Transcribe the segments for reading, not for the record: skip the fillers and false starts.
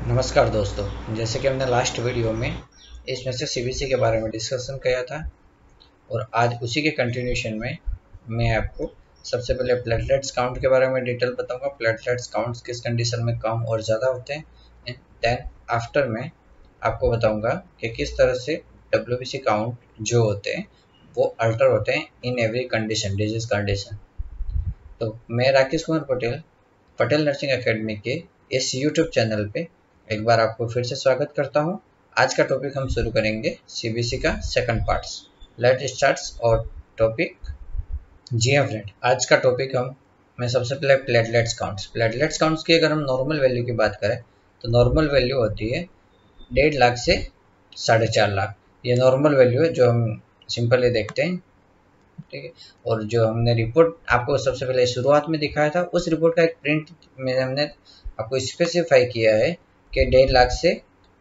नमस्कार दोस्तों, जैसे कि हमने लास्ट वीडियो में इसमें से सीबीसी के बारे में डिस्कशन किया था और आज उसी के कंटिन्यूशन में मैं आपको सबसे पहले प्लेटलेट्स काउंट के बारे में डिटेल बताऊंगा। प्लेटलेट्स काउंट्स किस कंडीशन में कम और ज़्यादा होते हैं एंड देन आफ्टर में आपको बताऊंगा कि किस तरह से डब्ल्यूबीसी काउंट जो होते हैं वो अल्टर होते हैं in every condition, disease condition. तो मैं राकेश कुमार पटेल, पटेल नर्सिंग एकेडमी के इस यूट्यूब चैनल पे एक बार आपको फिर से स्वागत करता हूँ। आज का टॉपिक हम शुरू करेंगे सीबीसी का सेकंड पार्ट्स। लेट स्टार्ट्स और टॉपिक। जी हाँ फ्रेंड, आज का टॉपिक मैं सबसे पहले प्लेटलेट्स काउंट्स की अगर हम नॉर्मल वैल्यू की बात करें तो नॉर्मल वैल्यू होती है 1.5 लाख से 4.5 लाख। ये नॉर्मल वैल्यू है जो हम सिंपली देखते हैं, ठीक है। और जो हमने रिपोर्ट आपको सबसे पहले शुरुआत में दिखाया था उस रिपोर्ट का एक प्रिंट में हमने आपको स्पेसिफाई किया है कि 1.5 लाख से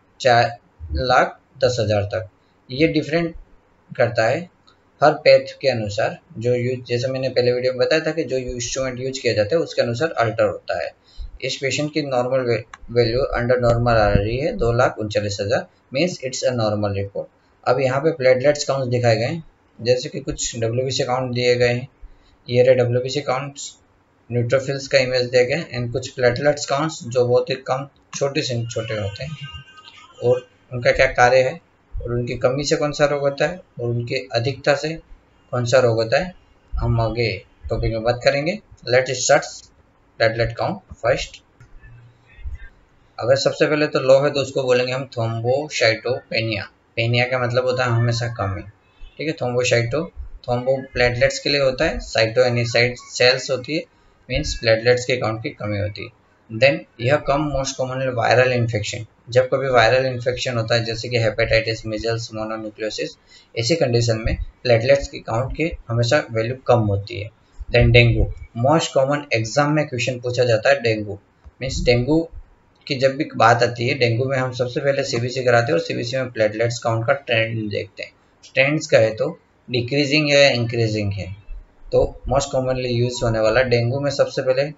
4,10,000 तक। ये डिफरेंट करता है हर पैथ के अनुसार। जो यूज, जैसे मैंने पहले वीडियो में बताया था कि जो इंस्ट्रूमेंट यूज किया जाता है उसके अनुसार अल्टर होता है। इस पेशेंट की नॉर्मल वैल्यू अंडर नॉर्मल आ रही है 2,39,000, means it's a normal report. अब यहाँ पे प्लेटलेट्स काउंट दिखाए गए हैं, जैसे कि कुछ डब्ल्यूबीसी काउंट दिए गए हैं। ये रहे डब्ल्यूबीसी काउंट्स, न्यूट्रोफिल्स का इमेज दिया गया एंड कुछ प्लेटलेट्स काउंट्स जो बहुत ही कम छोटे से छोटे होते हैं और उनका क्या कार्य है और उनकी कमी से कौन सा रोग होता है और उनकी अधिकता से कौन सा रोग होता है, हम आगे टॉपिक में बात करेंगे। Let start platelet count first. अगर सबसे पहले तो लो है तो उसको बोलेंगे हम थ्रोम्बोसाइटोपेनिया। पेनिया का मतलब होता है हमेशा कमी, ठीक है। थ्रोम्बो प्लेटलेट्स के लिए होता है, साइटो यानी सेल्स होती है, मीन्स प्लेटलेट्स के काउंट की कमी होती है। देन यह कम मोस्ट कॉमनली वायरल इन्फेक्शन, जब कभी वायरल इन्फेक्शन होता है जैसे कि हेपेटाइटिस, मिजल्स, मोनोन्यूक्लियोसिस, ऐसी कंडीशन में प्लेटलेट्स की काउंट की हमेशा वैल्यू कम होती है। Then dengue, most common exam में क्वेश्चन पूछा जाता है डेंगू, मीन्स डेंगू की जब भी बात आती है डेंगू में हम सबसे पहले सीबीसी कराते हैं और सीबीसी में प्लेटलेट्स काउंट का ट्रेंड देखते हैं। ट्रेंड्स का है तो डिक्रीजिंग है या इंक्रीजिंग है, तो मोस्ट कॉमनली यूज होने वाला डेंगू में सबसे पहले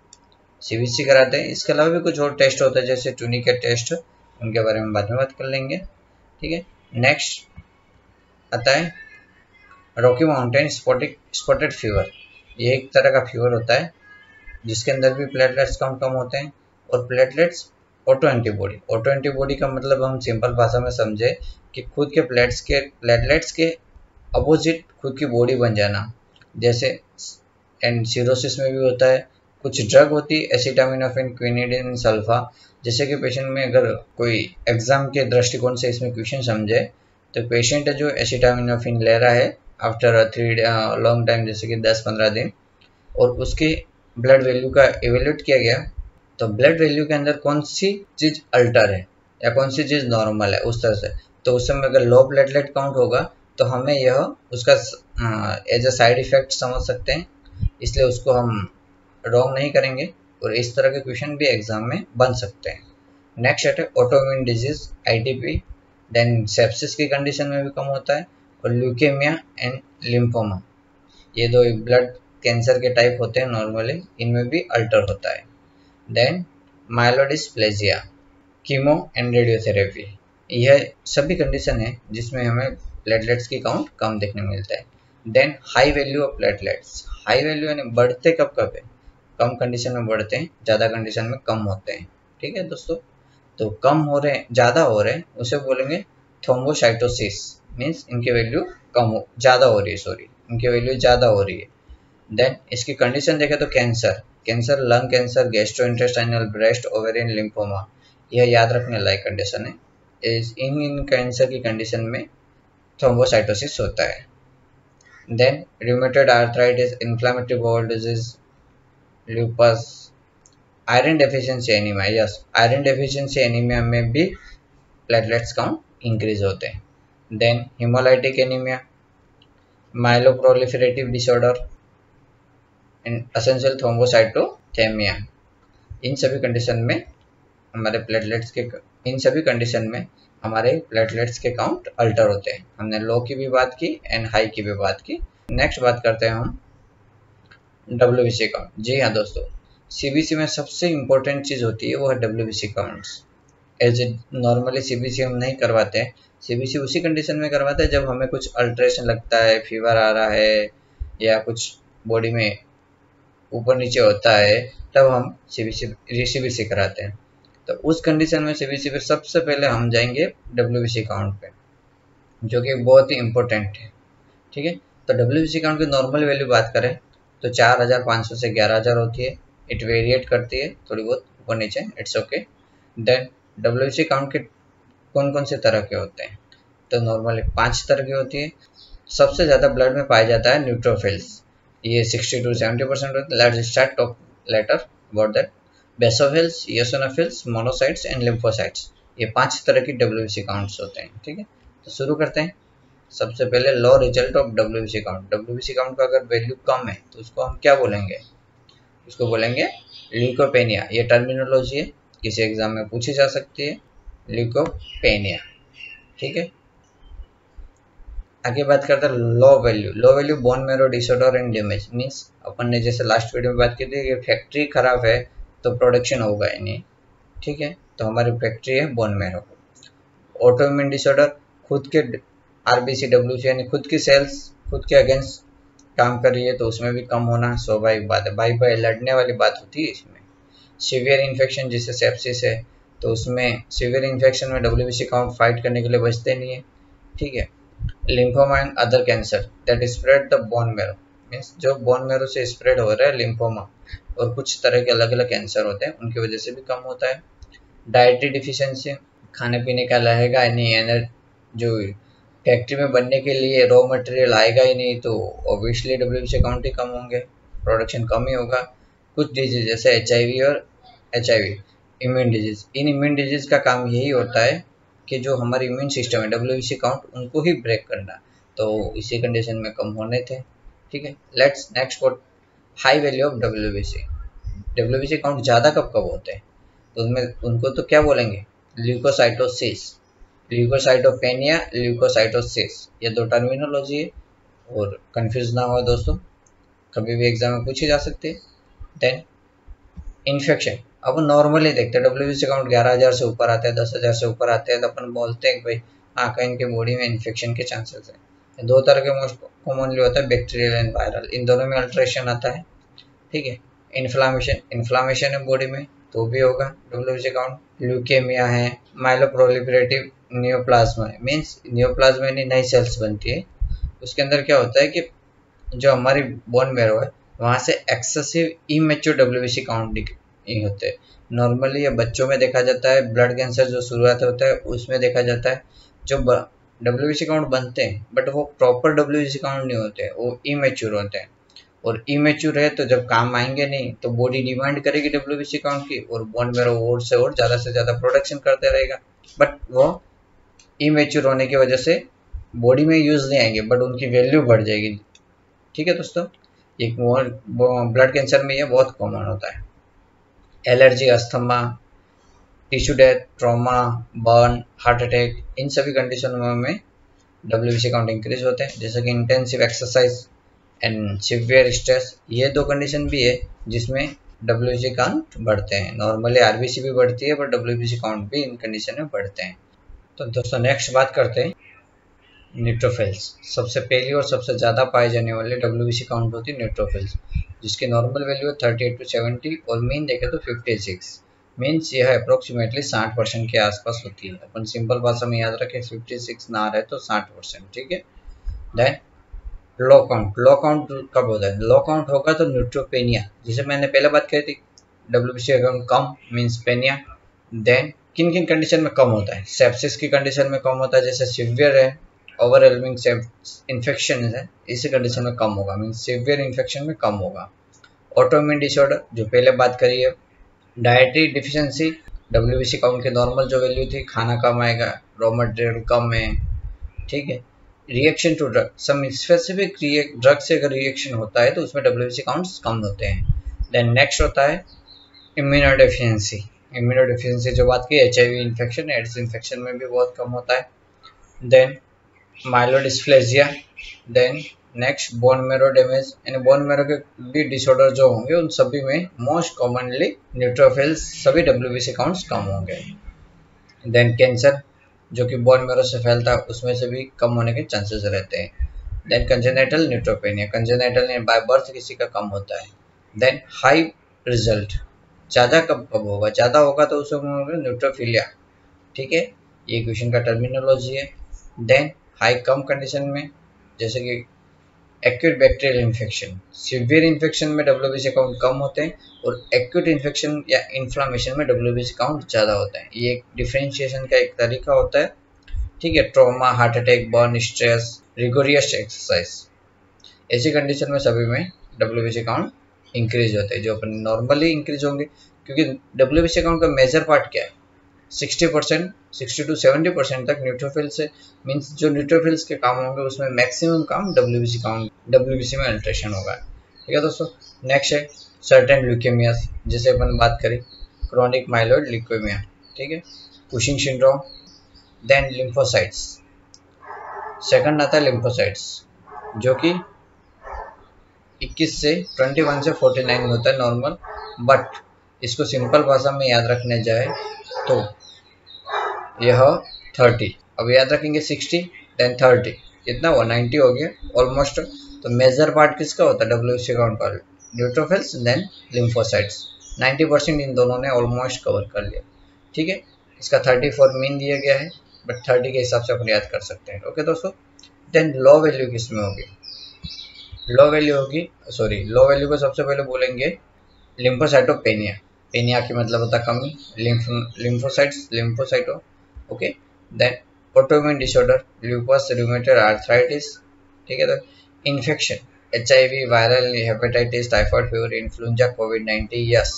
सीबीसी कराते हैं। इसके अलावा भी कुछ और टेस्ट होता है जैसे टूनिकेट टेस्ट, उनके बारे में बाद में बात कर लेंगे, ठीक है। नेक्स्ट आता है रॉकी माउंटेन स्पॉटेड फीवर। ये एक तरह का फीवर होता है जिसके अंदर भी प्लेटलेट्स काउंट कम होते हैं। और प्लेटलेट्स ऑटो एंटीबॉडी का मतलब हम सिंपल भाषा में समझे कि खुद के प्लेटलेट्स के अपोजिट खुद की बॉडी बन जाना, जैसे एंड सिरोसिस में भी होता है। कुछ ड्रग होती है एसिटामिनोफेन, क्विनिडीन, सल्फा, जैसे कि पेशेंट में अगर कोई एग्जाम के दृष्टिकोण से इसमें क्वेश्चन समझे तो पेशेंट है जो एसिटामिनोफेन ले रहा है आफ्टर 3 लॉन्ग टाइम, जैसे कि 10-15 दिन, और उसकी ब्लड वैल्यू का एवेल्यूट किया गया तो ब्लड वैल्यू के अंदर कौन सी चीज अल्टर है या कौन सी चीज नॉर्मल है उस तरह से, तो उस समय अगर लो प्लेटलेट काउंट होगा तो हमें यह उसका एज अ साइड इफेक्ट समझ सकते हैं, इसलिए उसको हम रॉन्ग नहीं करेंगे और इस तरह के क्वेश्चन भी एग्जाम में बन सकते हैं। नेक्स्ट है autoimmune disease ITP, then sepsis की कंडीशन में भी कम होता है, और ल्यूकेमिया एंड लिम्फोमा, ये दो ब्लड कैंसर के टाइप होते हैं नॉर्मली, इनमें भी अल्टर होता है। Then myelodysplasia, chemo and radiotherapy, यह सभी कंडीशन है जिसमें हमें प्लेटलेट्स की काउंट कम देखने मिलता है। Then high value of platelets, high value यानी बढ़ते कब है, कम कंडीशन में बढ़ते हैं, ज़्यादा कंडीशन में कम होते हैं, ठीक है दोस्तों। तो कम हो रहे हैं, ज़्यादा हो रहे हैं, उसे बोलेंगे थ्रोम्बोसाइटोसिस, मीन्स इनकी वैल्यू ज़्यादा हो रही है, इनकी वैल्यू ज़्यादा हो रही है। देन इसकी कंडीशन देखें तो cancer, lung cancer, gastrointestinal, breast, ovarian, lymphoma, यह याद रखने लायक कंडीशन है। इन कैंसर की कंडीशन में थ्रोम्बोसाइटोसिस होता है। Then rheumatoid arthritis, inflammatory bowel disease, lupus, iron deficiency anemia, yes iron deficiency anemia में भी प्लेटलेट्स काउंट इंक्रीज होते हैं। Then hemolytic anemia, myeloproliferative disorder and essential thrombocythemia, इन सभी कंडीशन में हमारे प्लेटलेट्स के काउंट अल्टर होते हैं। हमने लो की भी बात की एंड हाई की भी बात की। नेक्स्ट बात करते हैं हम डब्ल्यूबीसी काउंट। जी हाँ दोस्तों, सीबीसी में सबसे इंपॉर्टेंट चीज होती है वो है WBC counts. As a normally CBC हम नहीं करवाते हैं। सीबीसी उसी कंडीशन में करवाते हैं जब हमें कुछ अल्ट्रेशन लगता है, फीवर आ रहा है या कुछ बॉडी में ऊपर नीचे होता है, तब हम सीबीसी कराते हैं। तो उस कंडीशन में सीबीसी पे सबसे पहले हम जाएंगे डब्ल्यूबीसी काउंट पे, जो कि बहुत ही इम्पोर्टेंट है। ठीक है, तो डब्ल्यूबीसी काउंट की नॉर्मल वैल्यू बात करें तो 4500 से 11000 होती है। इट वेरिएट करती है थोड़ी बहुत ऊपर नीचे, it's okay. Then WBC count के कौन कौन से तरह के होते हैं, तो नॉर्मली 5 तरह की होती है। सबसे ज़्यादा ब्लड में पाया जाता है न्यूट्रोफिल्स, ये 60 to 70% होते हैं। Let's start top letter about that. Basophils, eosinophils, monocytes and lymphocytes, ये 5 तरह की डब्ल्यूबीसी काउंट्स होते हैं। ठीक है, तो शुरू करते हैं। सबसे पहले low result of WBC count. WBC count का अगर वैल्यू कम है तो उसको हम क्या बोलेंगे, उसको बोलेंगे ल्यूकोपेनिया। ये टर्मिनोलॉजी है, किसी एग्जाम में पूछी जा सकती है, ल्यूकोपेनिया। ठीक है, आगे बात करते हैं low value. Low value bone marrow disorder and damage, means अपन ने जैसे लास्ट वीडियो में बात की थी कि फैक्ट्री खराब है तो प्रोडक्शन होगा ही नहीं। ठीक है, तो हमारी फैक्ट्री है बोन मैरो। ऑटोइम्यून डिसऑर्डर, खुद के आरबीसी डब्ल्यूसी यानी खुद की सेल्स खुद के अगेंस्ट काम कर रही है तो उसमें भी कम होना स्वाभाविक बात है, भाई भाई लड़ने वाली बात होती है इसमें। सीवियर इन्फेक्शन जिसे सेप्सिस है, तो उसमें सीवियर इन्फेक्शन में डब्ल्यूबीसी काउंट फाइट करने के लिए बचते नहीं है। ठीक है, lymphoma and other cancer that spread the bone marrow, means जो बोन मैरो से स्प्रेड हो रहा है लिम्फोमा और कुछ तरह के अलग अलग कैंसर होते हैं, उनकी वजह से भी कम होता है। डाइटरी डिफिशियंसी, खाने पीने का रहेगा नहीं, एनर्जी जो फैक्ट्री में बनने के लिए रॉ मटेरियल आएगा ही नहीं, तो ऑब्वियसली डब्ल्यूबीसी काउंट ही कम होंगे, प्रोडक्शन कम ही होगा। कुछ डिजीज जैसे एचआईवी और एचआईवी इम्यून डिजीज, इन इम्यून डिजीज का काम यही होता है कि जो हमारी इम्यून सिस्टम है डब्ल्यूबीसी काउंट उनको ही ब्रेक करना, तो इसी कंडीशन में कम होने थे। ठीक है, let's next for high value of WBC. WBC count ज़्यादा कब कब होते हैं, तो उनमें उनको तो क्या बोलेंगे, ल्यूकोसाइटोसिस, ल्यूकोसाइटोपेनिया, ल्यूकोसाइटोसिस, ये दो टर्मिनोलॉजी है और कंफ्यूज ना हो दोस्तों, कभी भी एग्जाम में पूछी जा सकती है। देन इन्फेक्शन, अब नॉर्मली देखते हैं डब्ल्यूबीसी काउंट 11000 से ऊपर आते हैं, 10000 से ऊपर आते हैं, तो अपन बोलते हैं कि भाई हाँ कहीं इनके बॉडी में इन्फेक्शन के चांसेस है। दो तरह के मोस्ट कॉमनली होता है, बैक्टीरियल एंड वायरल, इन दोनों में अल्ट्रेशन आता है। ठीक है, इन्फ्लामेशन है बॉडी में तो भी होगा डब्ल्यूबीसी काउंट। ल्यूकेमिया है, माइलोप्रोलिफरेटिव नियोप्लाज्मा है, मीन्स नियोप्लाज्मा यानी नई सेल्स बनती है, उसके अंदर क्या होता है कि जो हमारी बोन मैरो है वहाँ से एक्सेसिव इमेच्योर डब्ल्यूबीसी काउंट होते हैं। नॉर्मली ये बच्चों में देखा जाता है, ब्लड कैंसर जो शुरुआत होता है उसमें देखा जाता है, जो डब्ल्यूबीसी काउंट बनते हैं बट वो प्रॉपर डब्ल्यूबीसी काउंट नहीं होते, वो इमेच्योर होते हैं। और इमेच्योर है तो जब काम आएंगे नहीं तो बॉडी डिमांड करेगी डब्ल्यूबीसी काउंट की और बोन मैरो और से और ज़्यादा प्रोडक्शन करते रहेगा, बट वो इमेच्योर होने की वजह से बॉडी में यूज नहीं आएंगे बट उनकी वैल्यू बढ़ जाएगी। ठीक है दोस्तों, एक ब्लड कैंसर में ये बहुत कॉमन होता है। Allergy, asthma, tissue death, trauma, burn, heart attack, इन सभी कंडीशनों में डब्ल्यूबीसी काउंट इंक्रीज होते हैं, जैसे कि intensive exercise and severe stress, ये दो कंडीशन भी है जिसमें डब्ल्यूबीसी काउंट बढ़ते हैं। नॉर्मली आरबीसी भी बढ़ती है पर डब्ल्यूबीसी काउंट भी इन कंडीशन में बढ़ते हैं। तो दोस्तों नेक्स्ट बात करते हैं न्यूट्रोफिल्स। सबसे पहली और सबसे ज़्यादा पाए जाने वाले डब्ल्यूबीसी काउंट होती है न्यूट्रोफिल्स, जिसकी नॉर्मल वैल्यू है 38 to 70 और मीन देखें तो 56, मीन्स यह अप्रोक्सीमेटली 60% के आसपास होती है। अपन सिंपल भाषा में याद रखें, 56 ना रहे तो 60%। ठीक है, then low count. Low count कब होता है, लो काउंट होगा तो न्यूट्रोपेनिया, जिसे मैंने पहले बात कही थी, डब्ल्यूबीसी काउंट कम मीन्स पेनिया। देन किन किन कंडीशन में कम होता है, सेप्सिस की कंडीशन में कम होता है, जैसे सीवियर है, ओवरवेलमिंग इन्फेक्शन है, इसी कंडीशन में कम होगा, मीन्स सीवियर इन्फेक्शन में कम होगा। ऑटोइम्यून डिसऑर्डर जो पहले बात करी है। डाइटरी डिफिशिएंसी, डब्ल्यूबीसी काउंट की नॉर्मल जो वैल्यू थी, खाना कम आएगा, रॉ मटेरियल कम है। ठीक है, reaction to drug, some specific drug से अगर रिएक्शन होता है तो उसमें डब्ल्यूबीसी काउंट्स कम होते हैं। देन नेक्स्ट होता है इम्यूनोडेफिशिएंसी। इम्यूनोडेफिशिएंसी जो बात की, एचआईवी इन्फेक्शन, एड्स इन्फेक्शन में भी बहुत कम होता है। Then myelodysplasia, then next bone marrow damage, यानी बोन मैरो के भी डिसऑर्डर जो होंगे उन सभी में मोस्ट कॉमनली न्यूट्रोफिल्स, सभी डब्ल्यूबीसी काउंट्स कम होंगे। देन कैंसर जो कि बोन मेरो से फैलता है उसमें से भी कम होने के चांसेस रहते हैं। Then congenital neutropenia, congenital by birth किसी का कम होता है। देन हाई रिजल्ट, ज़्यादा कब कब होगा, ज़्यादा होगा तो उसे न्यूट्रोफिलिया, ठीक है, ये क्वेश्चन का टर्मिनोलॉजी है। देन हाई कम कंडीशन में जैसे कि acute bacterial infection, severe infection में डब्ल्यूबीसी काउंट कम होते हैं और एक्यूट इन्फेक्शन या इन्फ्लामेशन में डब्ल्यूबीसी काउंट ज़्यादा होता है। ये एक डिफरेंशिएशन का एक तरीका होता है, ठीक है। Trauma, heart attack, burn, stress, rigorous exercise, ऐसी कंडीशन में सभी में डब्ल्यूबीसी काउंट इंक्रीज होते हैं, जो अपन नॉर्मली इंक्रीज होंगे, क्योंकि डब्ल्यूबीसी काउंट का मेजर पार्ट क्या है, 60%, 60 to 70% तक न्यूट्रोफिल्स है। मीन्स जो न्यूट्रोफिल्स के काम होंगे उसमें मैक्सिमम काम डब्ल्यूबीसी में अल्ट्रेशन होगा, ठीक है दोस्तों। नेक्स्ट है सर्टेन ल्यूकेमियाज, जैसे अपन बात करें क्रॉनिक माइलॉइड ल्यूकेमिया, ठीक है, Cushing syndrome. Then lymphocytes, second आता है लिम्फोसाइट्स, जो कि 21 से 21 से 49 होता है नॉर्मल, बट इसको सिंपल भाषा में याद रखने जाए तो यह 30, अब याद रखेंगे 60 देन 30, कितना हुआ 90 हो गया ऑलमोस्ट। तो मेजर पार्ट किसका होता है डब्ल्यूबीसी काउंट का, न्यूट्रोफिल्स देन लिम्फोसाइट्स, 90% इन दोनों ने ऑलमोस्ट कवर कर लिया, ठीक है। इसका 34 मीन दिया गया है, बट 30 के हिसाब से अपन याद कर सकते हैं, ओके दोस्तों। देन लो वैल्यू किस में होगी, लो वैल्यू होगी, सॉरी लो वैल्यू को सबसे पहले बोलेंगे लिम्फोसाइटोपेनिया, पेनिया की मतलब होता है कमी, लिम्फोसाइट्स, लिम्फोसाइटो, okay. Then autoimmune disorder, lupus, rheumatoid arthritis, ठीक है। तो infection, HIV, viral hepatitis, typhoid fever, influenza, कोविड-19, यस,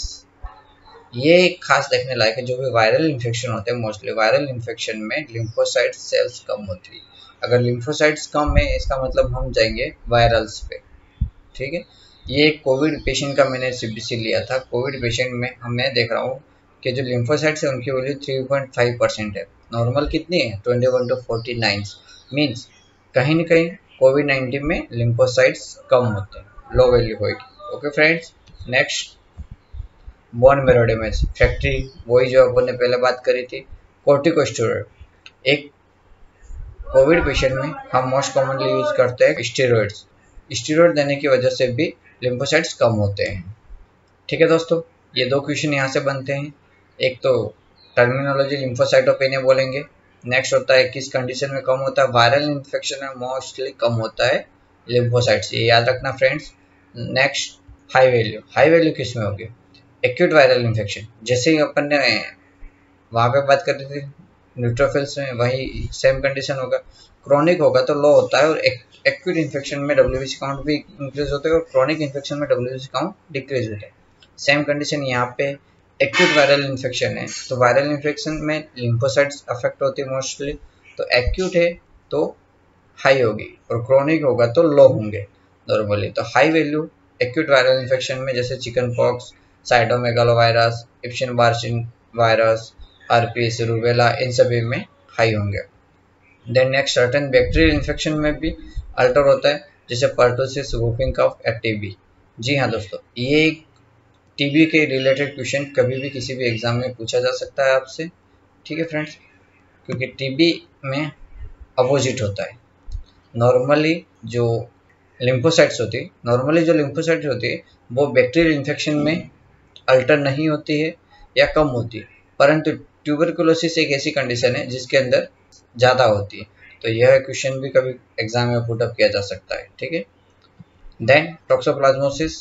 ये खास देखने लायक है। जो भी वायरल इन्फेक्शन होते हैं, मोस्टली वायरल इन्फेक्शन में लिम्फोसाइट सेल्स कम होती है। अगर लिम्फोसाइट्स कम है इसका मतलब हम जाएंगे वायरल्स पे, ठीक है। ये कोविड पेशेंट का मैंने सीबीसी लिया था, कोविड पेशेंट में मैं देख रहा हूँ कि जो लिम्फोसाइट्स है उनकी वैल्यू 3.5% है, नॉर्मल कितनी है 21 to 49, मीन्स कहीं ना कहीं कोविड-19 में लिम्फोसाइट्स कम होते हैं, लो वैल्यू होगी, okay friends. Next bone marrow damage, factory, वही जो अपन ने पहले बात करी थी, कोर्टिकोस्टेरॉइड, एक कोविड पेशेंट में हम मोस्ट कॉमनली यूज करते हैं स्टेरॉइड्स, स्टेरॉइड देने की वजह से भी लिम्फोसाइट्स कम होते हैं, ठीक है दोस्तों। ये दो क्वेश्चन यहाँ से बनते हैं, एक तो टर्मिनोलॉजी लिम्फोसाइटोपेनिया बोलेंगे, नेक्स्ट होता है किस कंडीशन में कम होता है, वायरल इन्फेक्शन में मोस्टली कम होता है लिम्फोसाइट्स, ये याद रखना friends. Next high value, high value किस में होगी, एक्यूट वायरल इन्फेक्शन, जैसे ही अपन ने वहाँ पे बात कर रही थी न्यूट्रोफिल्स में, वही सेम कंडीशन होगा। क्रॉनिक होगा तो लो होता है, और एक्यूट इन्फेक्शन में डब्ल्यूबीसी काउंट भी इंक्रीज होते हैं और क्रॉनिक इन्फेक्शन में डब्ल्यूबीसी काउंट डिक्रीज होते हैं। सेम कंडीशन यहाँ पे एक्यूट वायरल इन्फेक्शन है तो वायरल इन्फेक्शन में लिम्फोसाइट्स अफेक्ट होती है मोस्टली, तो एक्यूट है तो हाई होगी और क्रॉनिक होगा तो लो होंगे नॉर्मली। तो high value acute viral infection में जैसे chicken pox, cytomegalovirus, Epstein Barr virus, RPS, rubella, इन सभी में हाई होंगे। Then next certain bacterial infection में भी अल्टर होता है, जैसे पर्टोसिस, वूफिंग कफ या टीबी। जी हाँ दोस्तों, ये टीबी के रिलेटेड क्वेश्चन कभी भी किसी भी एग्जाम में पूछा जा सकता है आपसे, ठीक है फ्रेंड्स, क्योंकि टीबी में अपोजिट होता है। नॉर्मली जो लिम्फोसाइट्स होती है, नॉर्मली जो लिम्फोसाइट्स होती है वो बैक्टीरियल इन्फेक्शन में अल्टर नहीं होती है या कम होती है, परंतु ट्यूबरकुलोसिस एक ऐसी कंडीशन है जिसके अंदर ज़्यादा होती है, तो यह क्वेश्चन भी कभी एग्जाम में पुटअप किया जा सकता है, ठीक है। Then toxoplasmosis,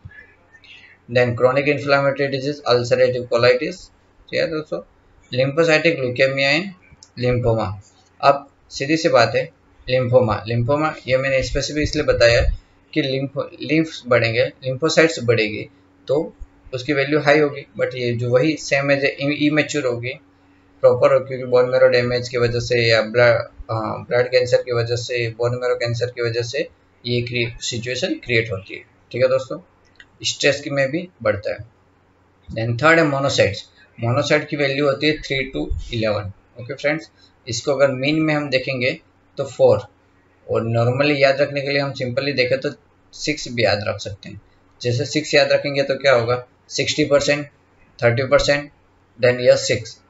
then chronic inflammatory disease, ulcerative colitis, ठीक है दोस्तों। लिम्फोसाइटिक ल्यूकेमिया है, लिम्फोमा। अब सीधी सी बात है, लिम्फोमा ये मैंने स्पेसिफिक इसलिए बताया कि लिम्फ्स बढ़ेंगे, लिम्फोसाइट्स बढ़ेगी तो उसकी वैल्यू हाई होगी, बट ये जो वही सेम एज इमेच्योर होगी प्रॉपर, क्योंकि बोन मेरो डैमेज की वजह से या ब्लड कैंसर की वजह से, बोन मेरो कैंसर की वजह से ये सिचुएशन क्रिएट होती है, ठीक है दोस्तों। स्ट्रेस की में भी बढ़ता है। देन थर्ड है मोनोसाइट्स, मोनोसाइट की वैल्यू होती है 3 to 11, ओके फ्रेंड्स। इसको अगर मीन में हम देखेंगे तो 4, और नॉर्मली याद रखने के लिए हम सिंपली देखें तो 6 भी याद रख सकते हैं। जैसे 6 याद रखेंगे तो क्या होगा 60%, 30%, देन यह 6,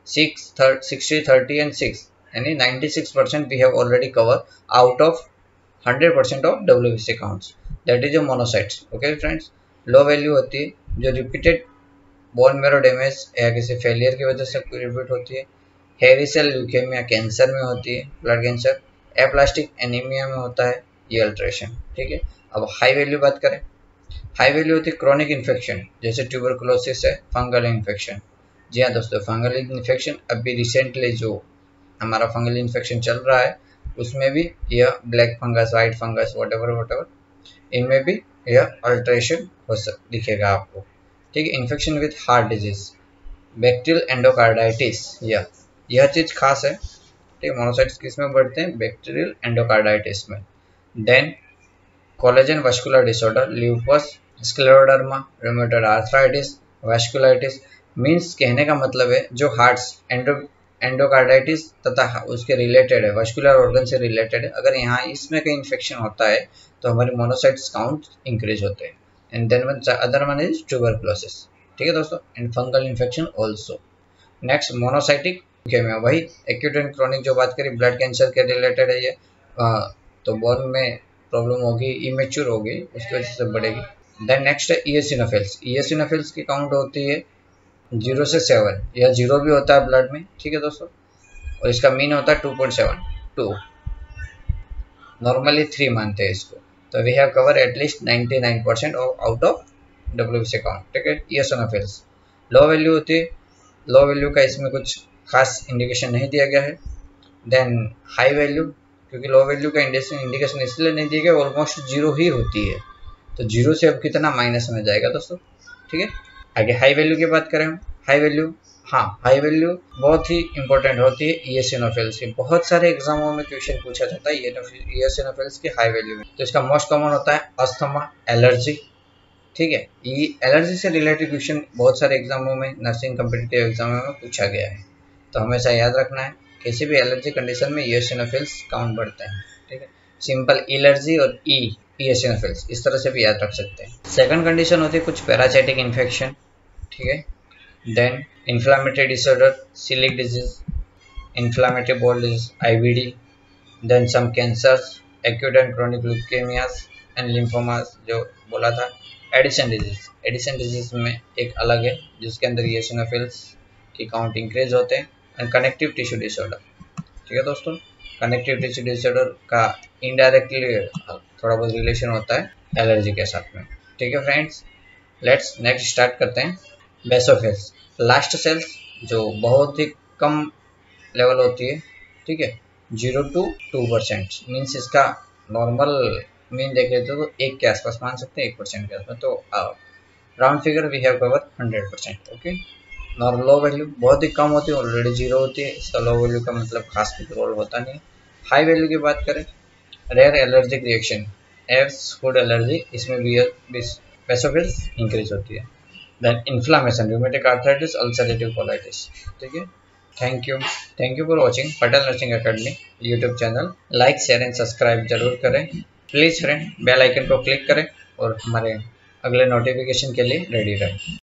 60, 30 and 6 यानी 96% we have already covered out of 100% of WBC counts. That is your monocytes. Okay friends, low value होती है जो रिपीटेड बोन मेरो डैमेज या किसी फेलियर की वजह से रिपीट होती है, हेवी सेल ल्यूकेमिया कैंसर में होती है, ब्लड कैंसर, एप्लास्टिक एनीमिया में होता है ये अल्ट्रेशन। ठीक है, अब हाई वैल्यू बात करें, हाई वैल्यू होती है क्रॉनिक इन्फेक्शन जैसे ट्यूबरकुलोसिस है, फंगल इन्फेक्शन। जी हाँ दोस्तों, फंगल इन्फेक्शन अभी रिसेंटली जो हमारा फंगल इन्फेक्शन चल रहा है उसमें भी यह black fungus, white fungus, but इनमें भी यह अल्ट्रेशन हो दिखेगा आपको। ठीक है, infection with heart disease, bacterial endocarditis, यह चीज खास है। ठीक है, मोनोसाइट्स किस में बढ़ते हैं? बैक्टीरियल एंडोकार्डाइटिस में। Then collagen vascular disorder, lupus, scleroderma, rheumatoid arthritis, vasculitis. Means कहने का मतलब है जो हार्ट्स एंडोकार्डाइटिस तथा उसके रिलेटेड है, वस्कुलर ऑर्गन से रिलेटेड है, अगर यहाँ इसमें कहीं इन्फेक्शन होता है तो हमारे मोनोसाइट्स काउंट इंक्रीज होते हैं। And then other one is tuberculosis. ठीक है दोस्तों, and fungal infection also. Next monocytic leukemia, वही एक्यूट एंड क्रॉनिक जो बात करी ब्लड कैंसर के रिलेटेड है ये। तो बोन में प्रॉब्लम होगी, इमेच्योर होगी, उसकी वजह से बढ़ेगी। देन नेक्स्ट है इयोसिनोफिल्स। इयोसिनोफिल्स की काउंट होती है 0 से 7, यह 0 भी होता है ब्लड में। ठीक है दोस्तों, और इसका मीन होता है 2.72, नॉर्मली 3 मानते हैं इसको। तो we have cover at least 99% out of WBC count. ठीक है, इयोसिनोफिल्स लो वैल्यू होती है, लो वैल्यू का इसमें कुछ खास इंडिकेशन नहीं दिया गया है। देन हाई वैल्यू, क्योंकि लो वैल्यू का इंडिकेशन इसलिए नहीं दिया गया, ऑलमोस्ट 0 ही होती है, तो 0 से अब कितना माइनस में जाएगा दोस्तों। ठीक है, आगे हाई वैल्यू की बात करें हम, हाई वैल्यू, हाँ हाई वैल्यू बहुत ही इंपॉर्टेंट होती है इयोसिनोफिल्स की। बहुत सारे एग्जामों में क्वेश्चन पूछा जाता है इयोसिनोफिल्स की हाई वैल्यू में। तो इसका मोस्ट कॉमन होता है अस्थमा, एलर्जी। ठीक है, ये एलर्जी से रिलेटेड क्वेश्चन बहुत सारे एग्जामों में, नर्सिंग कम्पिटिटिव एग्जामों में पूछा गया है, तो हमेशा याद रखना है किसी भी एलर्जी कंडीशन में इयोसिनोफिल्स काउंट बढ़ते हैं। ठीक है, सिंपल एलर्जी और इयोसिनोफिल्स इस तरह से भी याद रख सकते हैं। सेकंड कंडीशन होती है कुछ पैरासाइटिक इन्फेक्शन। ठीक है, then inflammatory disorder, celiac disease, inflammatory bowel disease, IBD, then some cancers, acute and chronic leukemias and lymphomas जो बोला था। एडिशन डिजीज, एडिशन डिजीज में एक अलग है जिसके अंदर इयोसिनोफिल्स की काउंट इंक्रीज होते हैं। And connective tissue disorder. ठीक है दोस्तों, कनेक्टिव टिश्यू डिसऑर्डर का इनडायरेक्टली थोड़ा बहुत रिलेशन होता है एलर्जी के साथ में। ठीक है फ्रेंड्स, लेट्स नेक्स्ट स्टार्ट करते हैं। बेसोफिल्स, लास्ट सेल्स जो बहुत ही कम लेवल होती है। ठीक है, 0 to 2%, मीन्स इसका नॉर्मल मीन देख लेते तो 1 के आसपास मान सकते हैं, 1% के आसपास। तो round figure we have cover 100%। Okay, normal low value बहुत ही कम होती है, ऑलरेडी 0 होती है, इसका लो वैल्यू का मतलब खास कुछ रोल होता नहीं। हाई वैल्यू की बात करें, रेयर एलर्जिक रिएक्शन, एव्स फूड एलर्जी, इसमें भी बेसोफिल्स इंक्रीज होती है। Then inflammation, rheumatic arthritis, ulcerative colitis. ठीक है, thank you for watching Patel nursing academy YouTube channel. Like share and subscribe जरूर करें प्लीज़ फ्रेंड, बेल आइकन को क्लिक करें और हमारे अगले नोटिफिकेशन के लिए रेडी रहें।